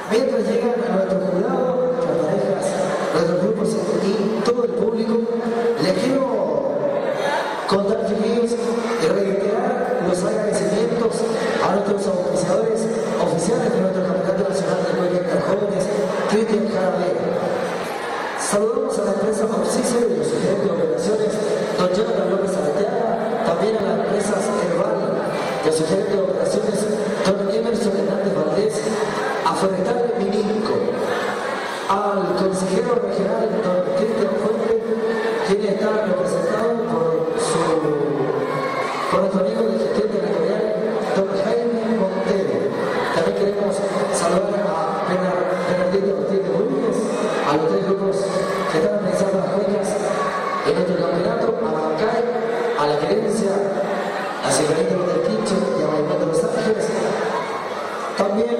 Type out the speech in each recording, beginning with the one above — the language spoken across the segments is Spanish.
Mientras llegan a nuestro jurado, las parejas, nuestros grupos y todo el público, les quiero contar, chiquillos, y reiterar los agradecimientos a nuestros auspiciadores oficiales de nuestro Campeonato Nacional de Cueca Jóvenes, Cristian Jaravera. Saludamos a la empresa Oxígeno y los gerentes de operaciones, don Jonathan López Arteaga, también a las empresas Herbal, de su gerente de operaciones, don Emerson Hernández Valdés, a Forestal Mininco, al consejero regional, don Cristian Fuente, quien está representado por nuestro amigo de gestión territorial, don Jaime Montero. También queremos saludar a Bernardino Ortiz de Bulnes, a los tres grupos que están organizando las cuecas en nuestro campeonato, a Bancay, a la gerencia, a Severino del Quincho y a Maimón de Los Ángeles. También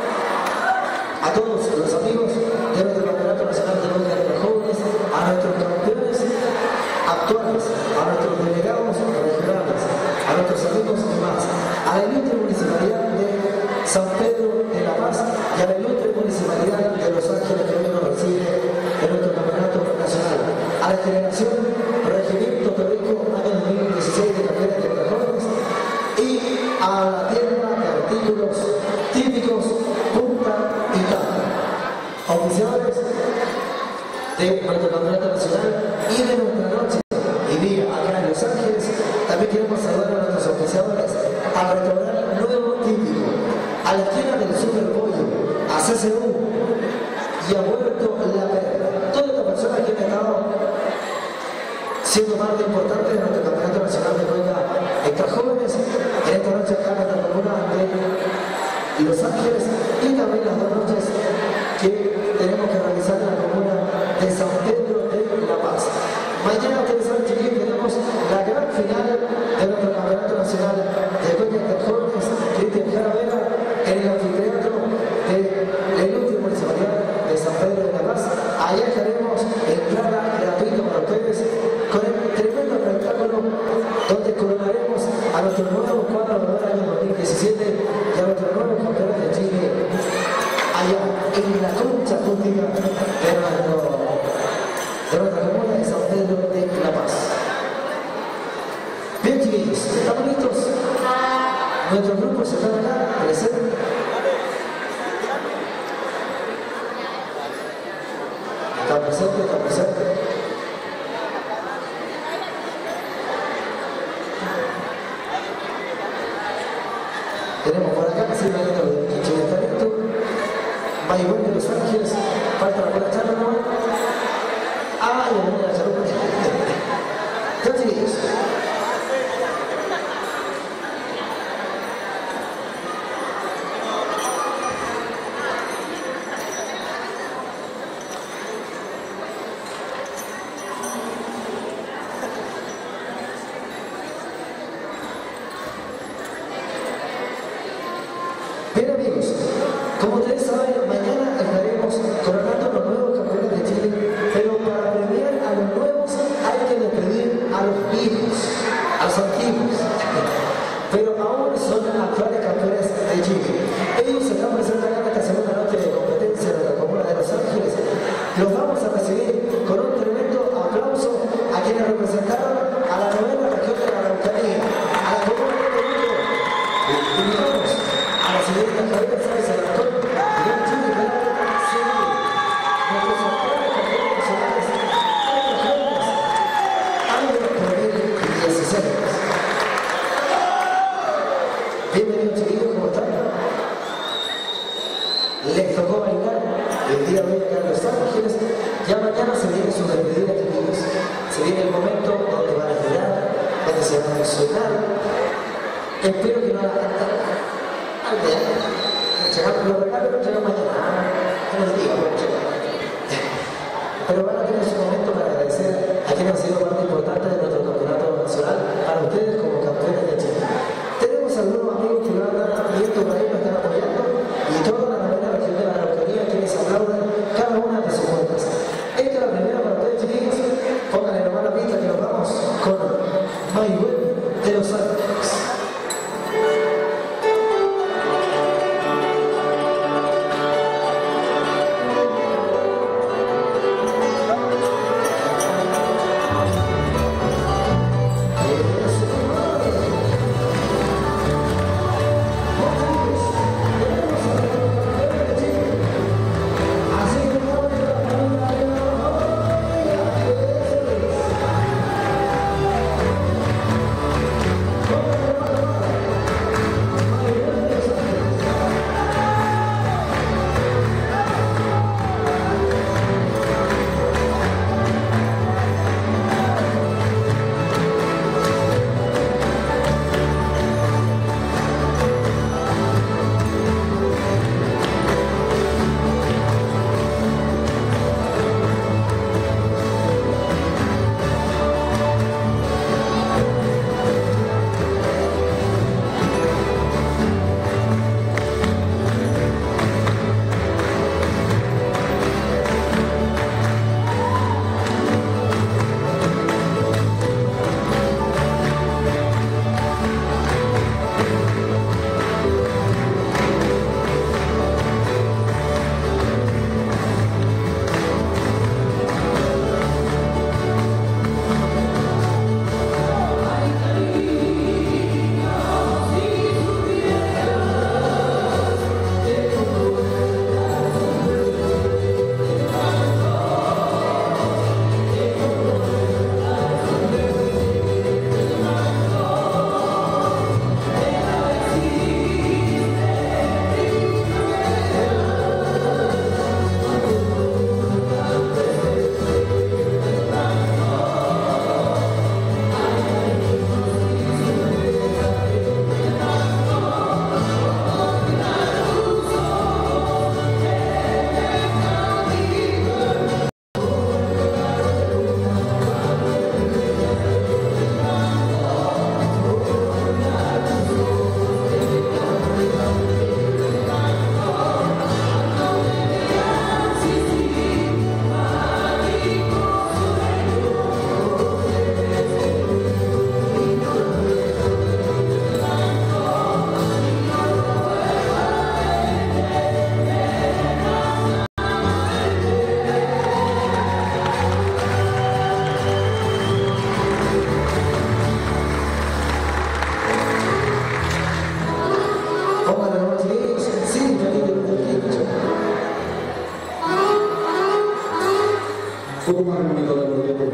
a todos los amigos de nuestro Campeonato Nacional de Cueca de Jóvenes, a nuestros campeones actuales, a nuestros delegados regionales, a nuestros amigos y más, a la ilustre municipalidad de San Pedro de la Paz y a la ilustre municipalidad de Los Ángeles que hoy nos recibe en nuestro Campeonato Nacional, a la generación Regimiento Torrico año 2016 de Campeones de Cueca Jóvenes y a la tienda de artículos típicos Punta Italia, oficiadores de nuestro Campeonato Nacional y de nuestra noche y día acá en Los Ángeles. También queremos saludar a nuestros oficiadores al restaurante Nuevo Típico, a la esquina del Super Pollo, a CCU y a Huerto La Perla. Todas estas personas que han estado siendo parte importante de nuestro Campeonato Nacional de Cueca Extra Jóvenes en esta noche acá en la comuna de Los Ángeles y también las dos noches que tenemos que realizar en la comuna de San Pedro de La Paz. Mañana, ustedes saben, chiquillos, tenemos la gran final de nuestro Campeonato Nacional de Cueca Extra Jóvenes, Cristian Jaravera, en el anfiteatro de la ilustre municipalidad de San Pedro de La Paz. Allá estaremos entrada gratuita para ustedes con el tremendo espectáculo donde coronaremos a nuestro nuevo cuadro del año 2017 y a nuestros nuevos campeones de Chile allá en la concha acústica de nuestra comuna de San Pedro de La Paz. Bien, chiquillos, ¿estamos listos? Nuestros grupos están acá, presentes. Está presente, está presente. Tenemos por acá Silvanito del Quincho de Talento, Maimón de Los Ángeles, falta la buena charla, ¿no? Ah, y la buena charla. Ya, chiquillos. Bien, amigos, como ustedes saben, mañana estaremos coronando los nuevos campeones de Chile, pero para premiar a los nuevos hay que despedir a los viejos, a los antiguos, pero aún son actuales campeones de Chile. Ellos se están presentando acá en esta segunda noche de competencia de la comuna de Los Ángeles. Los vamos a recibir con un tremendo aplauso a quienes representaron a la novena región de la Araucanía, a la comuna de Perú. Invitamos a la señorita Javier Sáenz Alarcón, Gran Chile, nuestros actuales campeones nacionales, año 2016. Bienvenidos, chiquillos, ¿cómo están? Les tocó bailar el día de hoy acá en Los Ángeles. Ya mañana se viene su despedida, chiquillos. Se viene el momento donde van a llorar, donde se van a emocionar. Espero que no la canten. Los regalos los llegan mañana, no les digo, pero van a tener su momento para agradecer a quienes han sido parte importante de nuestro campeonato nacional, para ustedes como campeones de Chile. Tenemos algunos amigos que lo andan viendo por ahí, nos están apoyando, y toda la novena región de la Araucanía quienes aplauden cada una de sus cuentas. Esta es la primera para ustedes, chiquillos. Pónganle nomás la pista que nos vamos con Maimón de Los Ángeles. poco más bonito de los tiempos.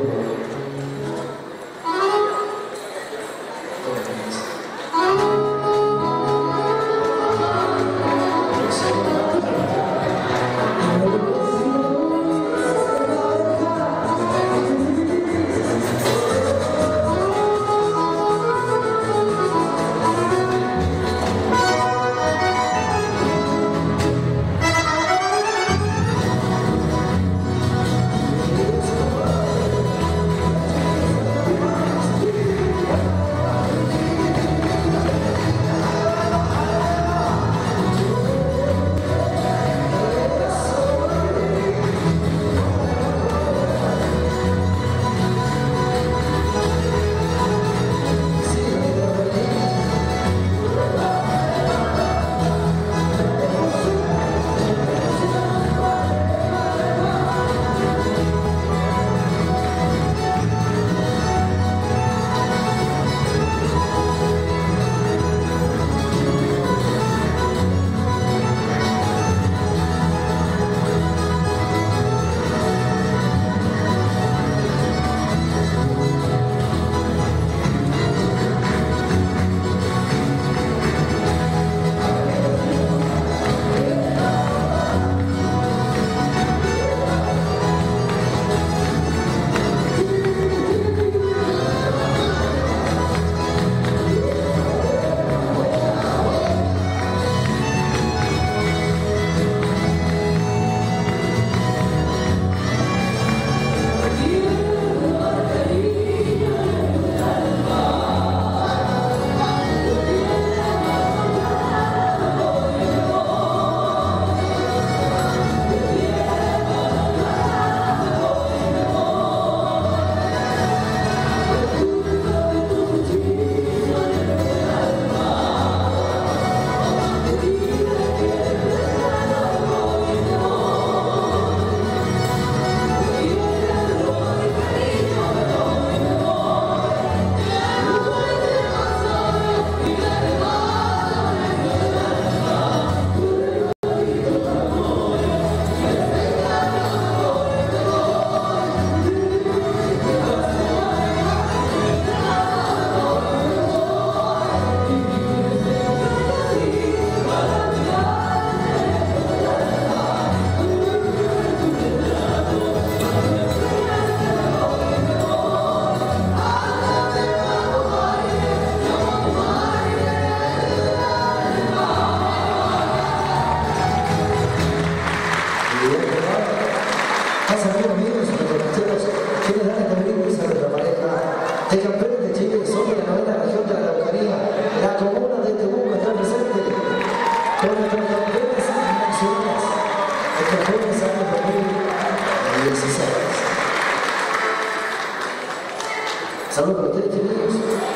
Saludos para ustedes, queridos,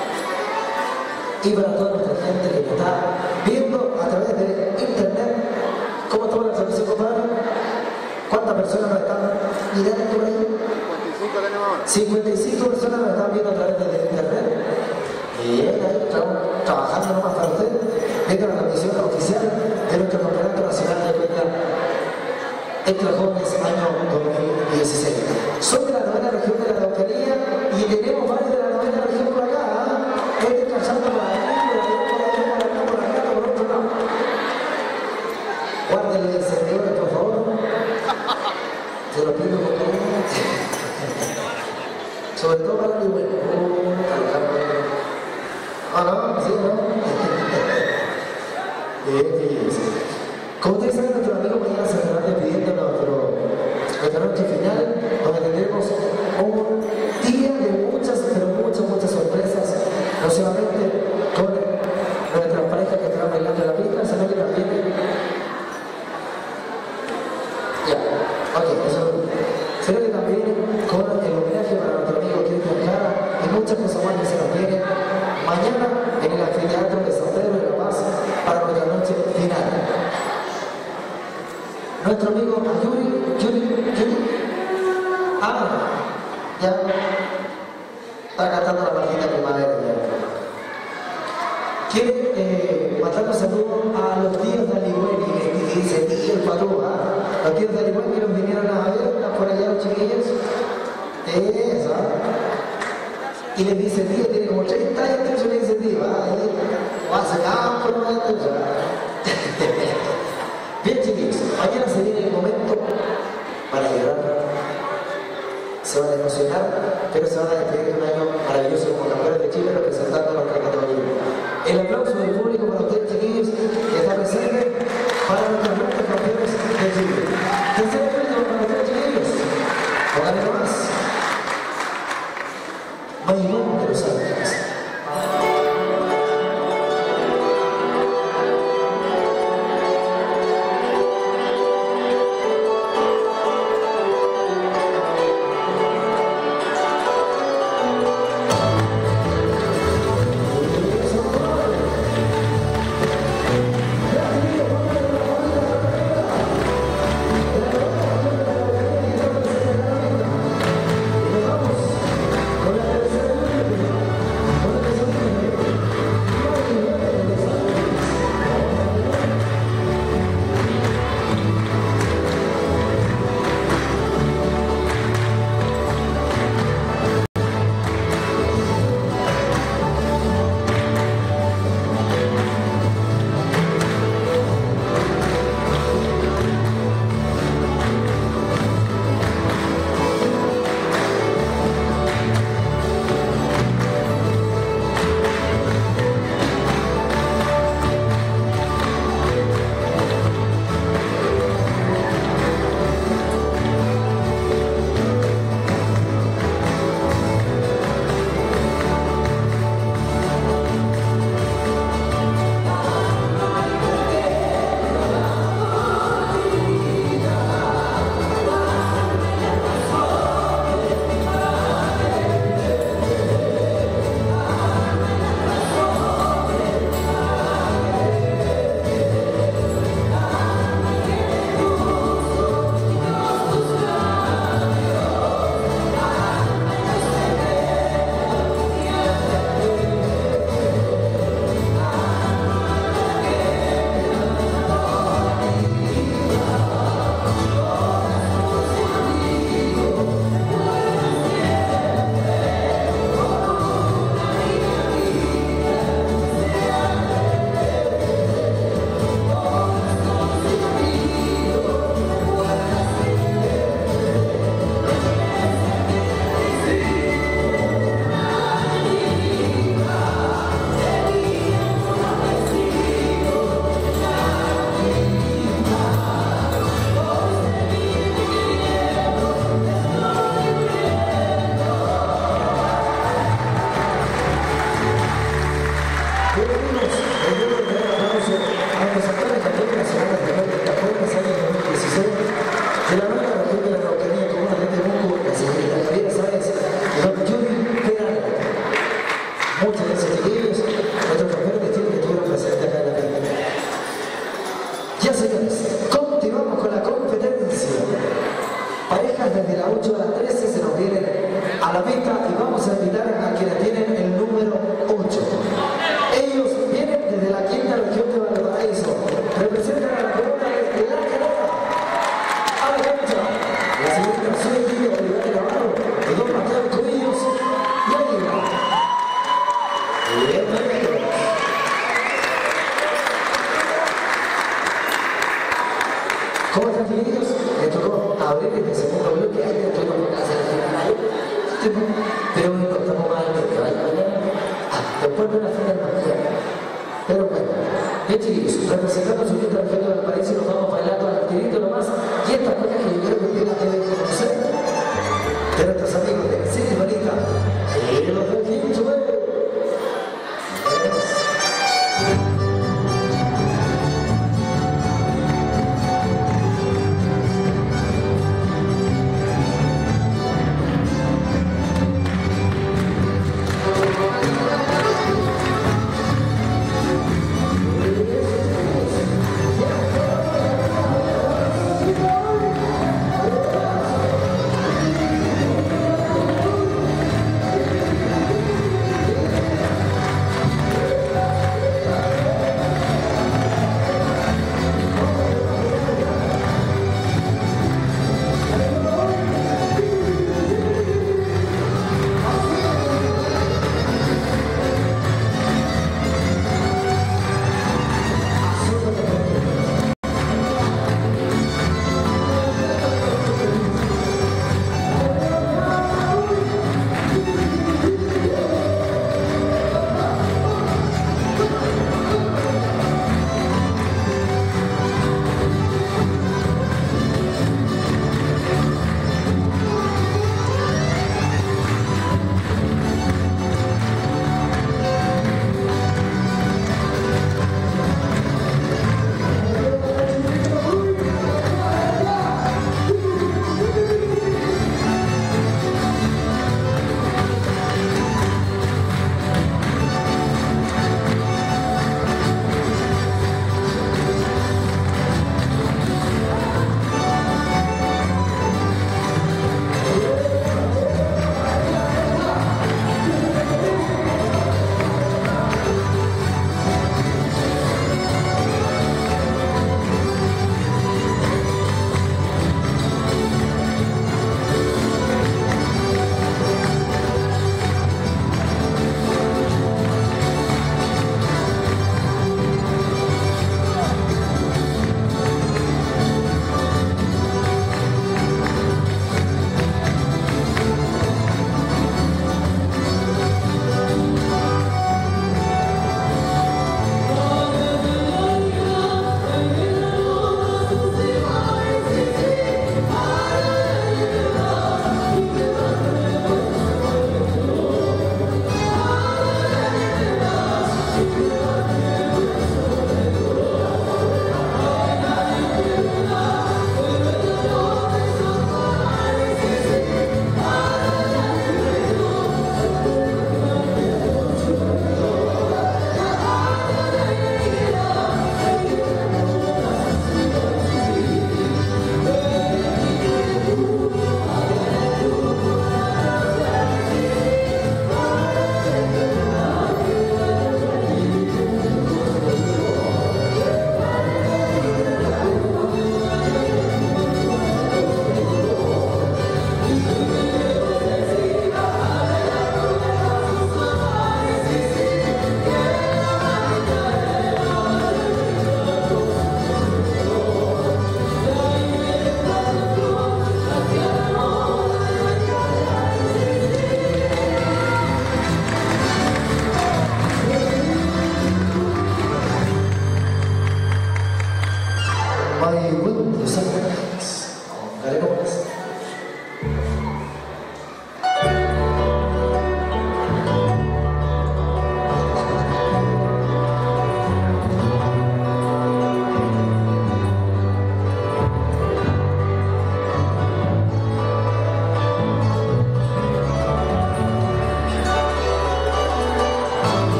y para toda nuestra gente que nos está viendo a través de internet. ¿Cómo está la transmisión, compadre? ¿Cuántas personas nos están mirando por ahí? 55 tenemos ahora. 55 personas nos están viendo a través de internet. Y estamos trabajando nomás para ustedes, viendo la transmisión oficial de nuestro campeonato nacional de cuenta entre jóvenes año 2016. Soy de la novena región de la Araucanía y tenemos varios de la novena región por acá. Este cachando por ahí, por acá, por otro lado. Guárdenle el servidor, por favor. Se lo pido con cariño. Sobre todo para mi bueno. Ah, no, sí, ¿no? Como ustedes saben, nuestro amigo mañana se estará despidiendo nuestra noche final, donde tendremos un día de muchas, pero muchas sorpresas, no solamente con nuestras parejas que estarán bailando en la pista, sino que también... Ya, ok, eso sino que también con el homenaje para nuestro amigo Cristian Jara y muchas cosas más que se nos vienen mañana en el anfiteatro de San Pedro de la Paz para nuestra noche final. Nuestro amigo Yuri. Ah, ya está cantando la maldita primavera. Quiere mandar un saludo a los tíos de Aligüeni, que dice tío el Patúa, los tíos de Aligüeni que nos vinieron a ver, están por allá los chiquillos. Eso. Y le dice, tío, tiene como 30 años, yo le dice, tío, ahí, o hace campo, no va Bien, chiquillos, mañana se viene el momento para llorar. Se van a emocionar, pero se van a despedir de un año maravilloso como campeones de Chile representando a nuestra categoría. El aplauso del público para ustedes, chiquillos, que está presente para nuestros grandes campeones de Chile. Tercer premio para ustedes, chiquillos. Pónganle nomás. Maimón de los Ángeles. Desde las 8 a las 13 se nos vienen a la meta y vamos a invitar a quienes tienen el número 8. Ellos vienen desde la quinta región de Valparaíso, representan a la corona de La Canada. A la cancha, la señorita Soy Guido Olivares Navarro, y don Mateo Cubillos y Águila. Bienvenidos. ¿Cómo están, queridos? Me tocó abrir el segundo bloque, ahí dentro de la casa del final, pero no estamos mal, después de la final mañana. Pero bueno, bien, chiquillos, representando su quinta región de Valparaíso, nos vamos bailando al tirito nomás, y estas cosas que yo creo que ustedes deben conocer de nuestros amigos de City Manita y los del Quinto Medio.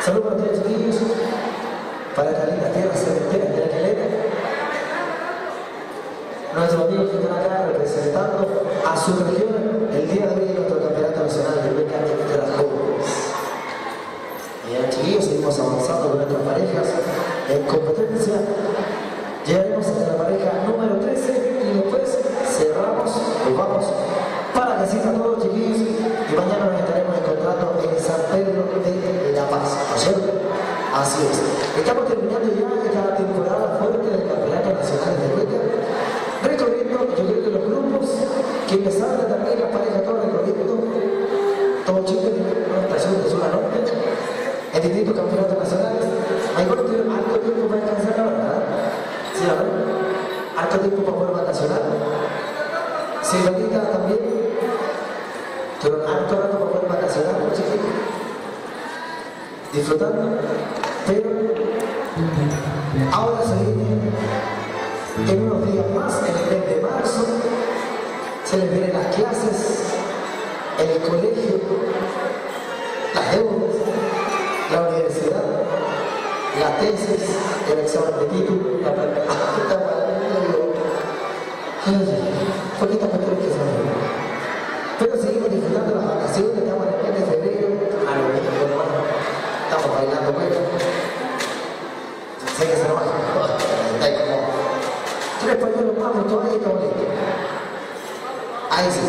Saludos a todos los niños para esta linda tierra cementera de la Calera. Nuestros amigos que están acá representando a su región el día de hoy en nuestro campeonato nacional de beca de las jóvenes. Bien, chiquillos, seguimos avanzando con nuestras parejas en competencia. Llegaremos hasta la pareja número 13 y después cerramos, nos vamos para casita todos los chiquillos y mañana nos estaremos encontrando en San Pedro de La Paz, ¿no es cierto? Así es. Estamos terminando ya esta temporada fuerte del Campeonato Nacional de Beca, recorriendo, yo creo que los grupos que empezaron también las parejas, todos recorriendo todo Chile, una estación de sur a norte, en distintos campeonatos nacionales. Hay bueno, tuvieron harto tiempo para alcanzar la verdad. Sí, a ver, harto tiempo para poder vacacionar. Silvanita también, tuvieron harto rato para poder vacacionar, por chiquitos, disfrutando, pero ahora se viene en unos días más, en el mes de marzo, se les vienen las clases, el colegio, las deudas, la universidad, la tesis, el examen de título, la práctica. Poquitas cuestiones que saber. Pero seguimos disfrutando las vacaciones, estamos en el mes de febrero, a lo mismo, hermano, estamos bailando bueno. Sé que se nos va, está ahí como 3 pañuelos más, pero todavía está bonito. Ahí sí.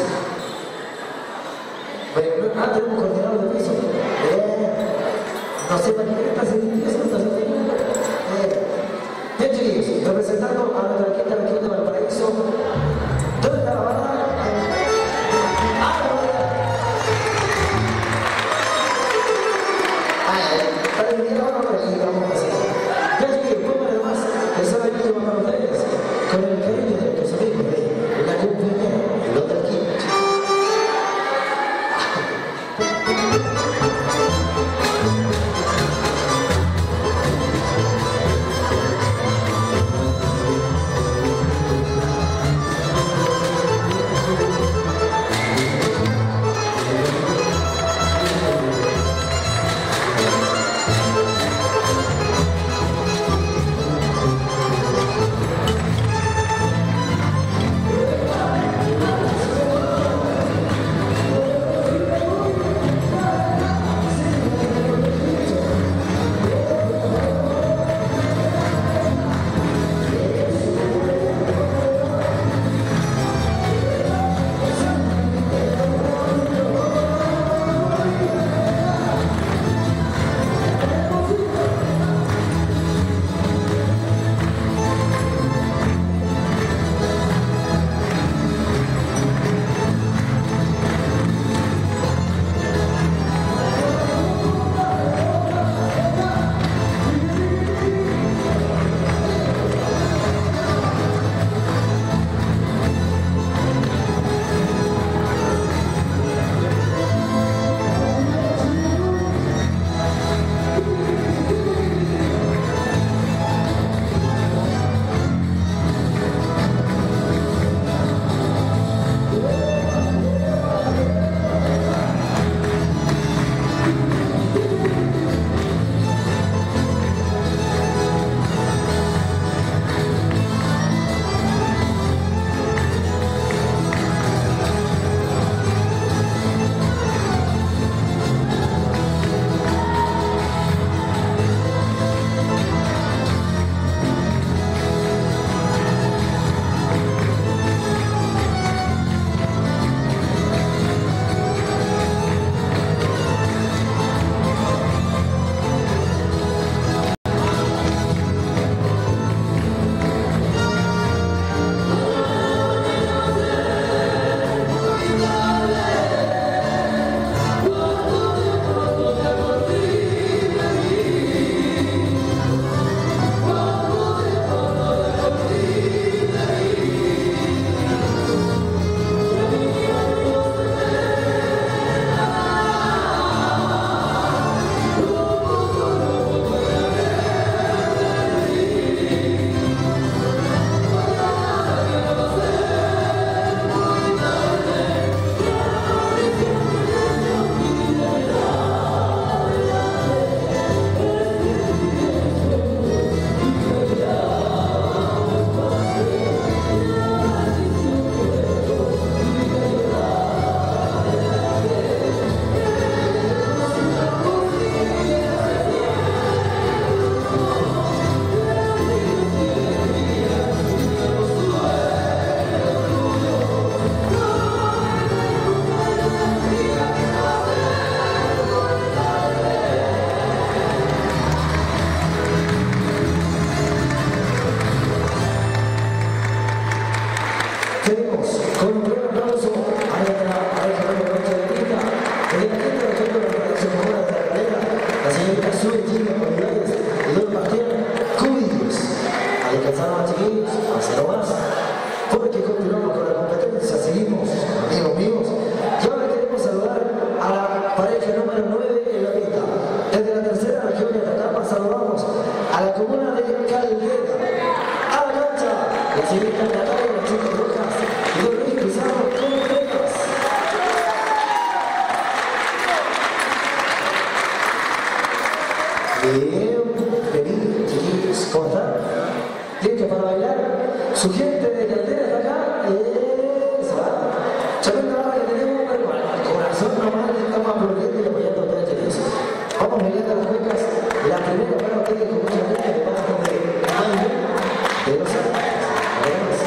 Pero tenemos coordinador de piso. No sé para qué está haciendo eso, no sé. Bien, chiquillos, representando a nuestra quinta región de Valparaíso. ¿Dónde está la banda? Para que diga ahora, vamos a hacer. Bien, chiquillos, pónganle más. El sábado que van a los reyes, con el cariño de nuestros amigos de la compañía, el otro aquí. señora Sue Gina Olivales y don Bastián Cubillos. A descansar más, chiquillos, a hacer más. Porque continuamos con la competencia, seguimos, amigos míos. Y ahora queremos saludar a la pareja número 9 en la pista. Desde la tercera región de Atacama saludamos a la comuna de Caldera. A la cancha, la señorita Natalia, las chicas rojas y don Luis Pizarro con Vegas. Bien, vení, chiquillos, ¿cómo están? Listo para bailar. Su gente de Caldera está acá. Eso va. Tremenda barra que tenemos, pero bueno, el corazón nomás le estamos aplaudiendo y apoyando a ustedes, chiquillos. Vamos bailando las cuecas. La primera para ustedes con mucha gente de parte de Mayo de Los Ángeles. Además.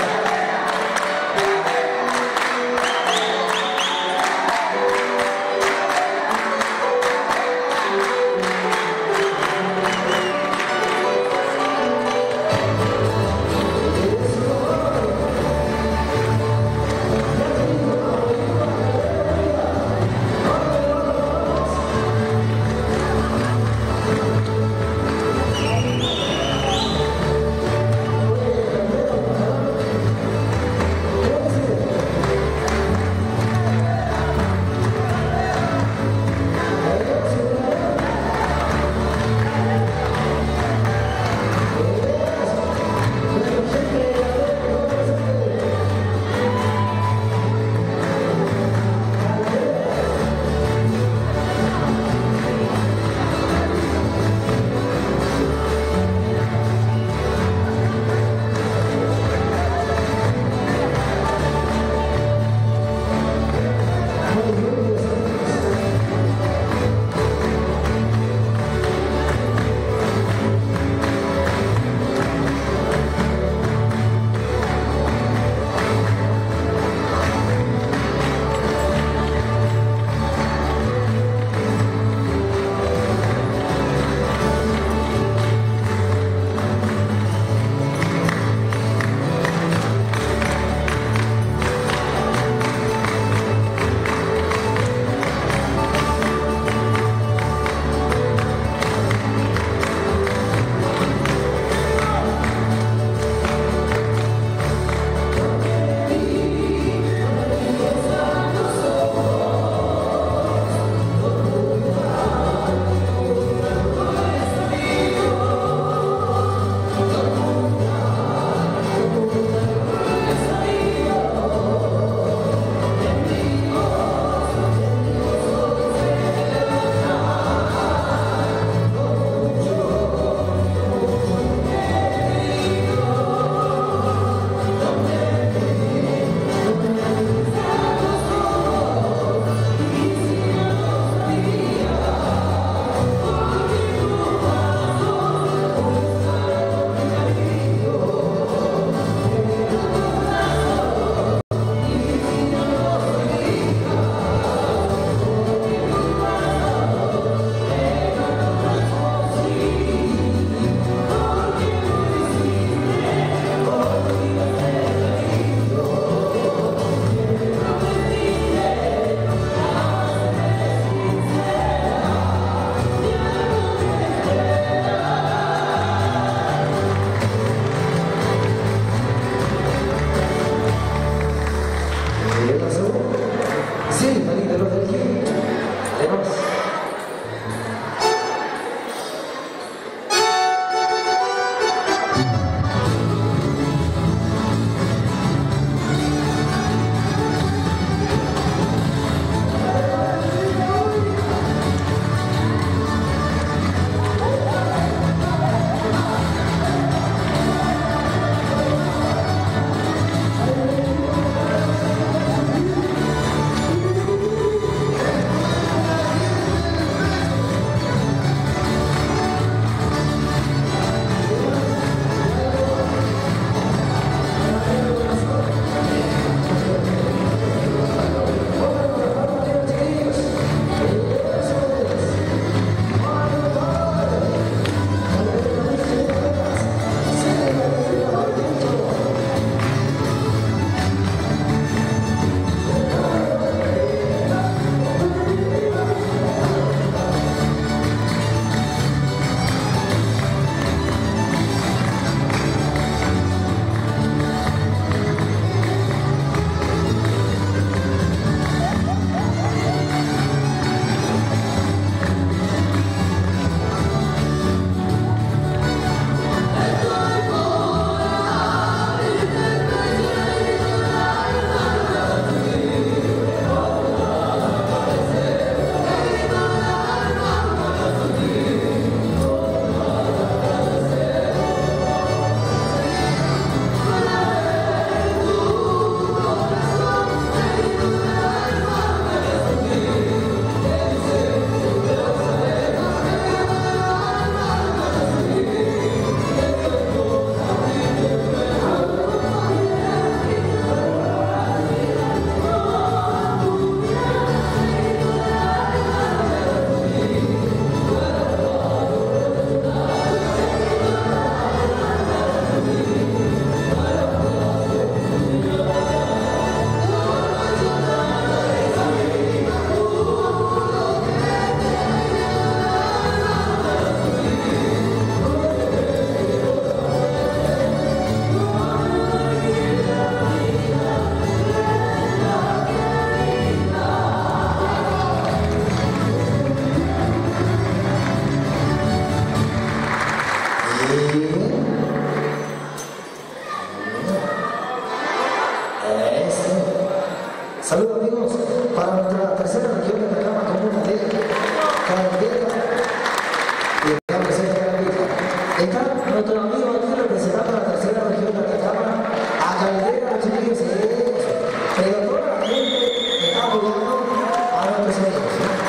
Saludos amigos para nuestra tercera región de Atacama, comuna de Caldera y está presente Caldera. Está nuestro amigo aquí representando la tercera región de Atacama, a Caldera, los chiquillos, pero toda la gente está apoyando a nuestros amigos.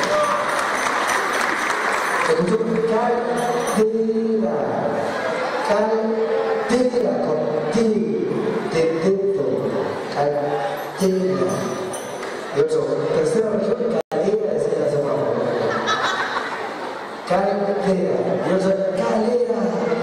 Escuchó Caldera con T de dedo, Caldera. Y ocho, tercera región, Calera, decía la segunda. Calera. Y ocho, Calera.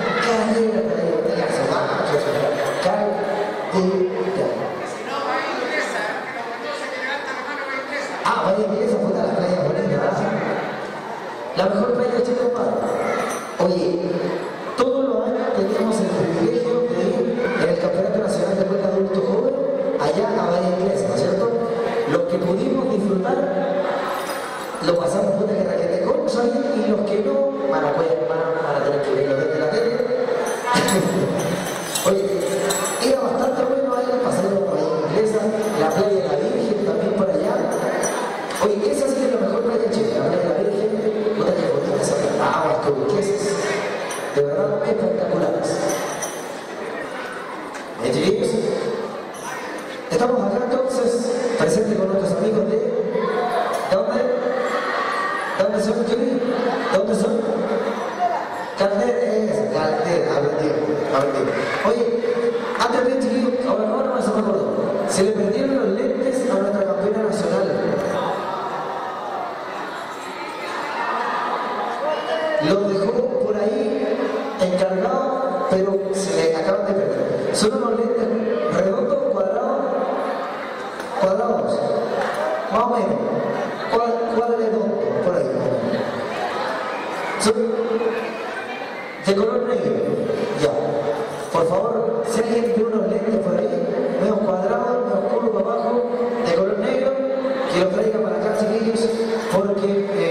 Ah, vaya inglesa, fue a la playa bonita, ¿verdad? La mejor playa de Chile, compadre. Oye, todos los años teníamos el privilegio de ir en el Campeonato Nacional de Cuenca Adulto Joven allá a Bahía Inglesa, ¿no es cierto? Los que pudimos disfrutar lo pasamos puta que raquete con salir y los que no van a tener que verlo desde la tele. Oye, era bastante bueno ahí pasar por la Inglesa, la playa de la Virgen también por allá. Oye, esa sí es la mejor playa de Chile, la playa de la Virgen, puta que bonita esa aguas turquesas, de verdad espectaculares. Chiquillos, estamos acá entonces presentes con nuestros amigos de ¿dónde? ¿Dónde son, Chile? ¿Dónde son? Caldera, a ver, oye, antes de chiquillos, ahora no se me acordó, se le perdieron los lentes a nuestra campeona nacional. Los dejó por ahí encargados, pero se le acaban de perder. Son unos lentes redondos, cuadrados, más o menos. ¿Cuál es redondo? Por ahí. Son de color negro. Ya. Por favor, si alguien tiene unos lentes por ahí, medio cuadrados, medio oscuros para abajo, de color negro, que los traigan para acá, chiquillos, porque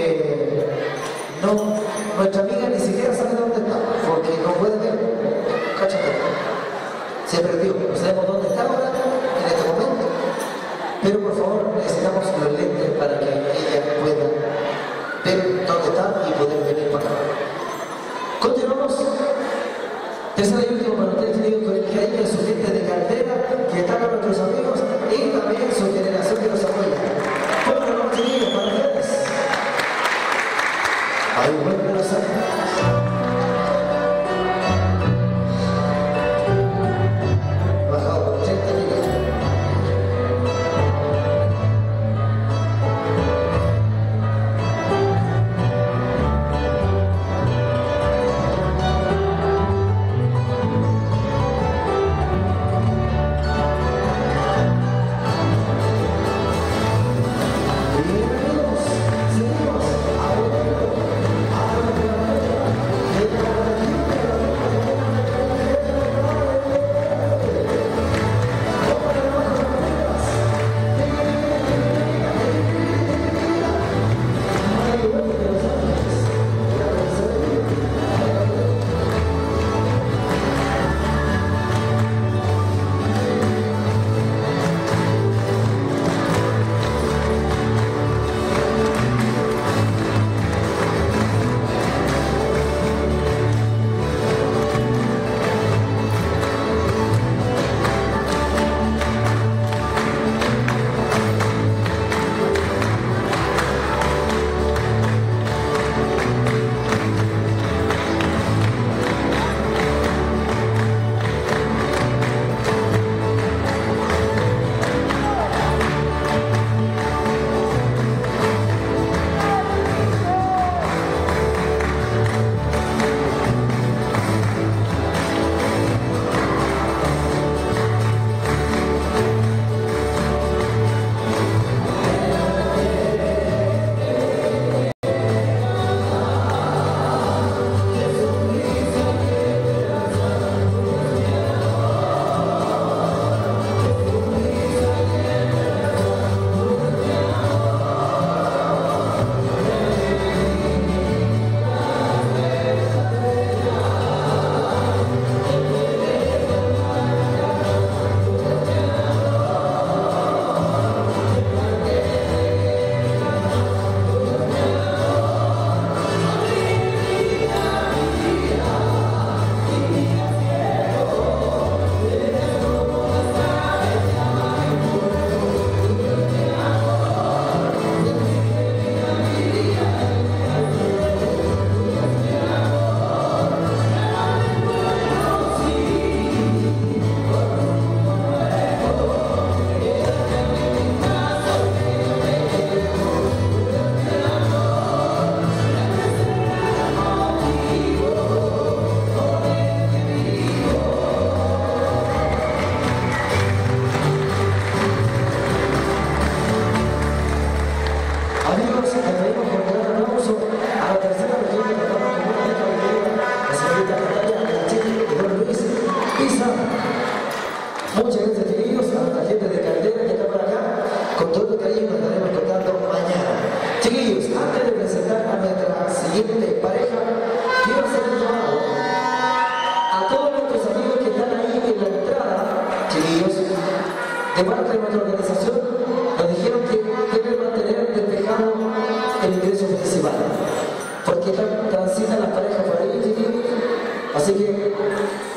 nuestra amiga ni siquiera sabe dónde está, porque no puede ver. Cáchate. Se perdió. No sabemos dónde está ahora, en este momento. Pero por favor, necesitamos los lentes para que ella pueda ver dónde está y poder venir para acá. Continuamos. Tercera y último para ustedes, queridos, con el cariño de su gente de Caldera, que está con nuestros amigos, y también su generación que nos apoya. Pónganlo, chiquillos, para ustedes. Ahí vuelven los amigos. Bajado 80 minutos.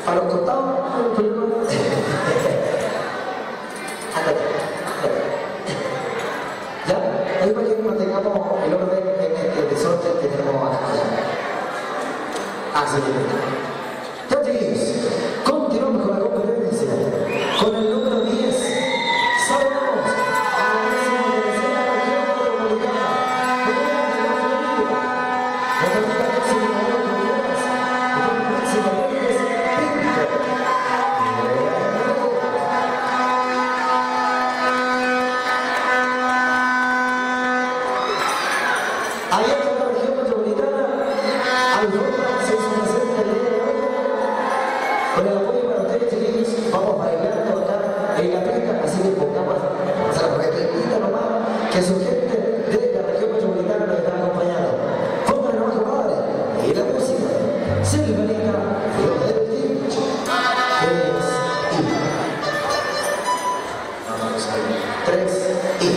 A los costados, ya, ahí para que mantengamos el orden en este desorden que tenemos acá. Así que, ya chiquillos, continuamos con la competencia, con el número 10, saludamos a la décima tercera región metropolitana, primera de la Florida, la camina casi de Mayor Contreras, y con máxima Pérez, Pinto. Allá está la región metropolitana, Alfonso se hizo presente el día de hoy. Con el apoyo para ustedes, chiquillos, vamos bailando acá en la pista, así que pongamos a la repetita nomás, que su gente de la región metropolitana nos está acompañando. Pónganle nomás, compadre, y la música, Silvanita, Dios del Tiempo, es I. Vamos a ir, 3 I.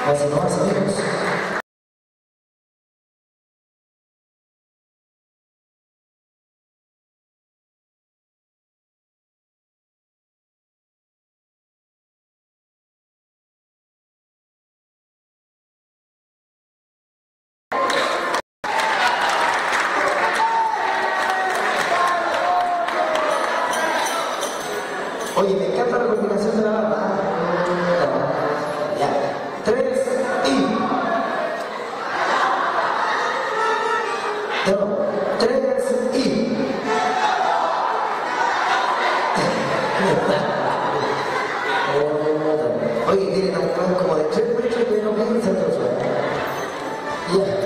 Así nomás, amigos. Oye, me encanta la combinación de la banda. Ya. 3 y. No, 3 y. Oye, tienen un plan como de 3 metros que no piensan. Ya.